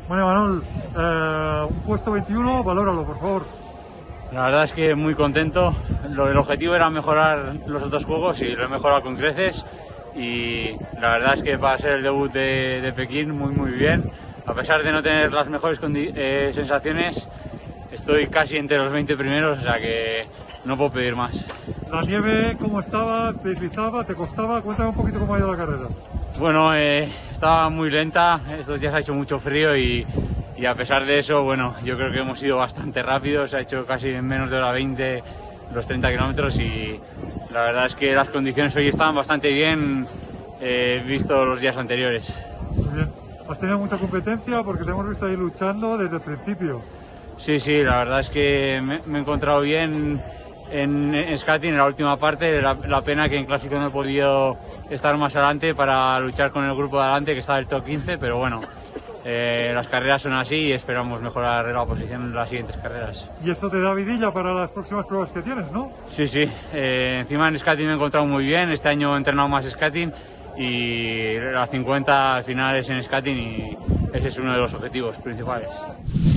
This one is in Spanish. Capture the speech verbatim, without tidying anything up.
Bueno, Manol, eh, un puesto veintiuno, valóralo, por favor. La verdad es que muy contento. Lo del objetivo era mejorar los otros juegos y lo he mejorado con creces. Y la verdad es que para ser el debut de, de Pekín, muy muy bien. A pesar de no tener las mejores eh, sensaciones, estoy casi entre los veinte primeros, o sea que no puedo pedir más. La nieve, ¿cómo estaba? ¿Te deslizaba? ¿Te costaba? Cuéntame un poquito cómo ha ido la carrera. Bueno, eh, estaba muy lenta, estos días ha hecho mucho frío y, y a pesar de eso, bueno, yo creo que hemos ido bastante rápidos, ha hecho casi en menos de hora veinte los treinta kilómetros y la verdad es que las condiciones hoy estaban bastante bien, eh, visto los días anteriores. Muy bien. ¿Has tenido mucha competencia? Porque te hemos visto ahí luchando desde el principio. Sí, sí, la verdad es que me, me he encontrado bien en, en skating en la última parte. La, la pena que en clásico no he podido estar más adelante para luchar con el grupo de adelante que está del top quince, pero bueno, eh, las carreras son así y esperamos mejorar la posición en las siguientes carreras. Y esto te da vidilla para las próximas pruebas que tienes, ¿no? Sí, sí, eh, encima en skating me he encontrado muy bien, este año he entrenado más skating y las cincuenta finales en skating y ese es uno de los objetivos principales.